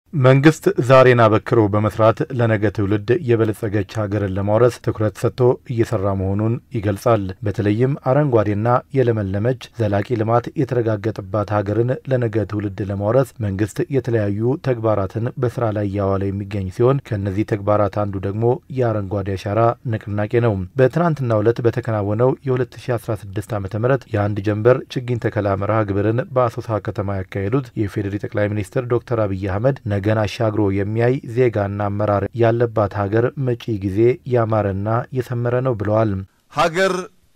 መንግስት ዛሬን አበክሮ በመስራት ለነገ ትውልድ የበለጸገች ሀገርን ለማውረስ ትኩረት ሰጥቶ እየሰራ መሆኑን ይገልጻል። በተለይም አረንጓዴና የለመለመች ዘላቂ ልማት የተረጋገጠባት ሀገርን ለነገ ትውልድ ለማውረስ መንግስት የተለያዩ ተግባራትን በስራ ላይ ያዋለ የሚገኝ ሲሆን ከነዚህ ተግባራት አንዱ ደግሞ የአረንጓዴ አሻራ ንቅናቄ ነው። በትናንትናው ዕለት በተከናወነው የ2016 ዓ.ም የአንድ ጀንበር ችግኝ ተከላ መርሃ ግብርን በአሶሳ ከተማ ያካሄዱት የፌዴሪ ጠቅላይ ሚኒስትር ዶክተር አብይ አህመድ ነገን አሻግሮ የሚያይ ዜጋና አመራር ያለባት ሀገር መጪ ጊዜ ያማረና የሰመረ ነው ብለዋል። ሀገር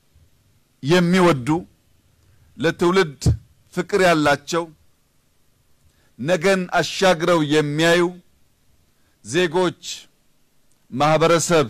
የሚወዱ ለትውልድ ፍቅር ያላቸው ነገን አሻግረው የሚያዩ ዜጎች ማህበረሰብ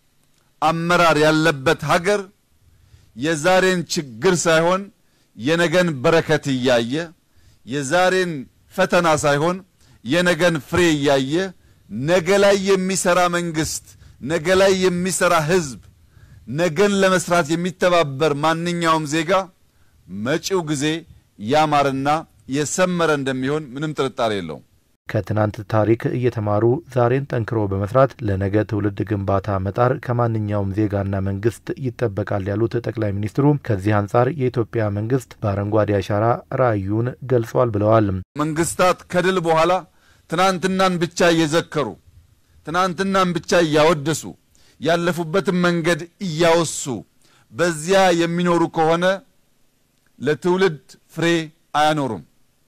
አመራር ያለበት ሀገር የዛሬን ችግር ሳይሆን የነገን በረከት ያየ የዛሬን ፈተና ሳይሆን የነገን ፍሬ ያየ ነገ ላይ የሚሰራ መንግስት ነገ ላይ የሚሰራ ህዝብ ነገን ለመስራት የሚተባበር ማንኛውም ዜጋ መጪው ጊዜ ያማረና የሰመረ እንደሚሆን ምንም ጥርጣሬ የለውም። ከትናንት ታሪክ እየተማሩ ዛሬን ጠንክሮ በመስራት ለነገ ትውልድ ግንባታ መጣር ከማንኛውም ዜጋና መንግስት ይጠበቃል ያሉት ጠቅላይ ሚኒስትሩ ከዚህ አንጻር የኢትዮጵያ መንግስት በአረንጓዴ አሻራ ራዕዩን ገልጿል ብለዋል። መንግስታት ከድል በኋላ ትናንትናን ብቻ እየዘከሩ ትናንትናን ብቻ እያወደሱ ያለፉበትን መንገድ እያወሱ በዚያ የሚኖሩ ከሆነ ለትውልድ ፍሬ አያኖሩም።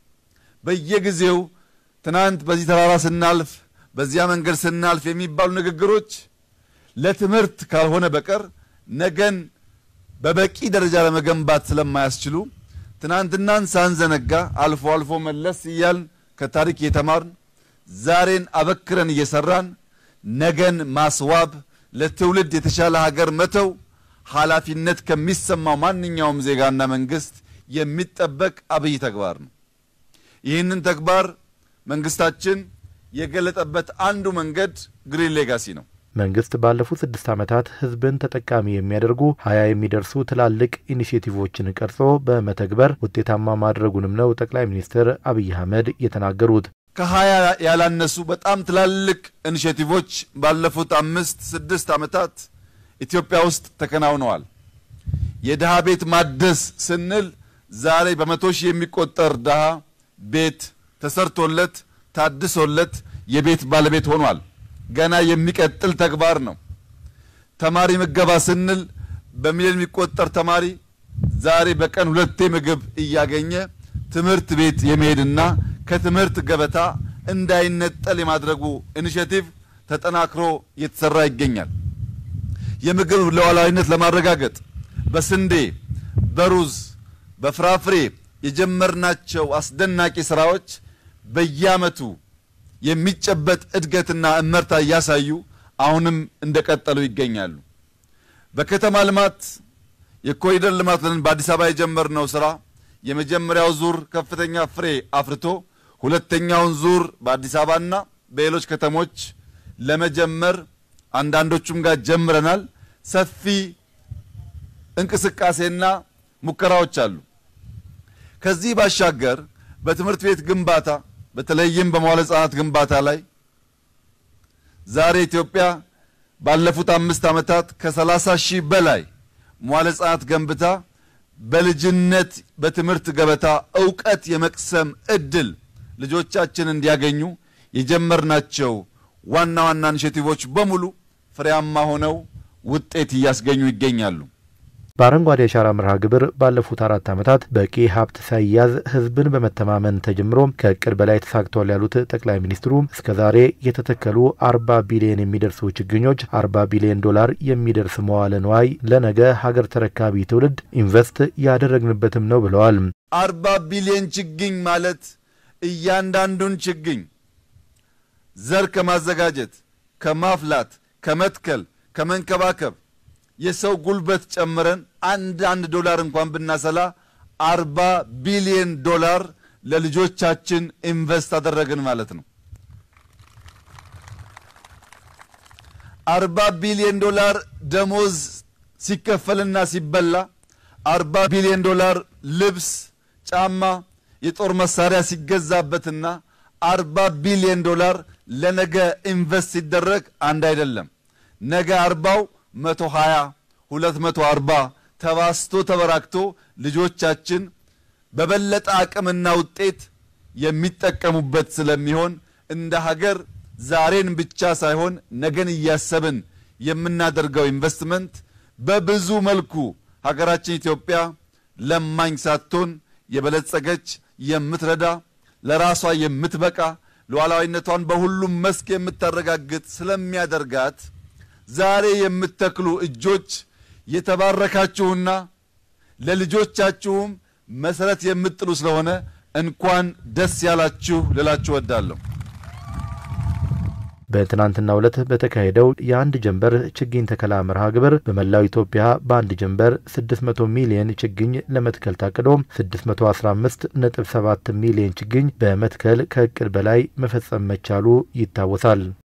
በየጊዜው ትናንት በዚህ ተራራ ስናልፍ በዚያ መንገድ ስናልፍ የሚባሉ ንግግሮች ለትምህርት ካልሆነ በቀር ነገን በበቂ ደረጃ ለመገንባት ስለማያስችሉ ትናንትናን ሳንዘነጋ አልፎ አልፎ መለስ ይያል ከታሪክ የተማርን ዛሬን አበክረን እየሰራን ነገን ማስዋብ ለትውልድ የተሻለ ሀገር መተው ኃላፊነት ከሚሰማው ማንኛውም ዜጋና መንግስት የሚጠበቅ አብይ ተግባር ነው። ይህንን ተግባር መንግስታችን የገለጠበት አንዱ መንገድ ግሪን ሌጋሲ ነው። መንግስት ባለፉት 6 ዓመታት ህዝብን ተጠቃሚ የሚያደርጉ 20 የሚደርሱ ትላልቅ ኢኒሼቲቮችን ቀርጾ በመተግበር ውጤታማ ማድረጉንም ነው ጠቅላይ ሚኒስትር አብይ አህመድ የተናገሩት። ከ20 ያላነሱ በጣም ትላልቅ ኢኒሼቲቮች ባለፉት 5-6 ዓመታት ኢትዮጵያ ውስጥ ተከናውነዋል። የደሃ ቤት ማደስ ስንል ዛሬ በመቶ ሺህ የሚቆጠር ደሃ ቤት ተሰርቶለት ታድሶለት የቤት ባለቤት ሆኗል። ገና የሚቀጥል ተግባር ነው። ተማሪ ምገባ ስንል በሚሊዮን የሚቆጠር ተማሪ ዛሬ በቀን 2 ምግብ እያገኘ ትምህርት ቤት የመሄድና ከትምህርት ገበታ እንዳይነጠል የማድረጉ ኢኒሼቲቭ ተጠናክሮ እየተሰራ ይገኛል። የምግብ ሉዓላዊነት ለማረጋገጥ በስንዴ በሩዝ በፍራፍሬ የጀመርናቸው አስደናቂ ስራዎች በየዓመቱ የሚጨበጥ እድገትና እመርታ ያሳዩ አሁንም እንደቀጠሉ ይገኛሉ። በከተማ ልማት የኮሪደር ልማት በአዲስ አበባ የጀመርነው ስራ የመጀመሪያው ዙር ከፍተኛ ፍሬ አፍርቶ ሁለተኛውን ዙር በአዲስ አበባና በሌሎች ከተሞች ለመጀመር አንዳንዶቹም ጋር ጀምረናል። ሰፊ እንቅስቃሴና ሙከራዎች አሉ። ከዚህ ባሻገር በትምህርት ቤት ግንባታ በተለይም በመዋለ ህጻናት ግንባታ ላይ ዛሬ ኢትዮጵያ ባለፉት 5 ዓመታት ከ30,000 በላይ መዋለ ህጻናት ገንብታ በልጅነት በትምህርት ገበታ ዕውቀት የመቅሰም እድል ልጆቻችን እንዲያገኙ የጀመርናቸው ዋና ኢኒሼቲቮች በሙሉ ፍሬያማ ሆነው ውጤት ያስገኙ ይገኛሉ። በአረንጓዴ አሻራ መርሃ ግብር ባለፉት 4 ዓመታት በቂ ሀብት ሳይያዝ ህዝብን በመተማመን ተጀምሮ ከእቅድ በላይ ተሳክቷል ያሉት ጠቅላይ ሚኒስትሩ እስከዛሬ የተተከሉ 40 ቢሊዮን የሚደርሱ ችግኞች 40 ቢሊዮን ዶላር የሚደርስ መዋለ ንዋይ ለነገ ሀገር ተረካቢ ትውልድ ኢንቨስት ያደረግንበትም ነው ብለዋል። 40 ቢሊዮን ችግኝ ማለት እያንዳንዱን ችግኝ ዘር ከማዘጋጀት ከማፍላት ከመትከል ከመንከባከብ የሰው ጉልበት ጨምረን አንድ ዶላር እንኳን ብናሰላ 40 ቢሊዮን ዶላር ለልጆቻችን ኢንቨስት አደረግን ማለት ነው። 40 ቢሊዮን ዶላር ደሞዝ ሲከፈልና ሲበላ 40 ቢሊዮን ዶላር ልብስ ጫማ የጦር መሳሪያ ሲገዛበትና $40 ቢሊዮን ለነገ ኢንቨስት ሲደረግ አንድ አይደለም። ነገ 40ው 120 240 ተባስቶ ተበራክቶ ልጆቻችን በበለጠ አቅምና ውጤት የሚጠቀሙበት ስለሚሆን እንደ ሀገር ዛሬን ብቻ ሳይሆን ነገን እያሰብን የምናደርገው ኢንቨስትመንት በብዙ መልኩ ሀገራችን ኢትዮጵያ ለማኝ ሳትሆን የበለጸገች የምትረዳ ለራሷ የምትበቃ ሉዓላዊነቷን በሁሉም መስክ የምታረጋግጥ ስለሚያደርጋት ዛሬ የምትተክሉ እጆች የተባረካችሁና ለልጆቻችሁም መሰረት የምትጥሉ ስለሆነ እንኳን ደስ ያላችሁ ልላችሁ ወዳለሁ። በትናንትናው ዕለት በተካሄደው የአንድ ጀንበር ችግኝ ተከላ መርሃ ግብር በመላው ኢትዮጵያ በአንድ ጀንበር 600 ሚሊዮን ችግኝ ለመትከል ታቅዶ 615.7 ሚሊዮን ችግኝ በመትከል ከእቅድ በላይ መፈጸም መቻሉ ይታወሳል።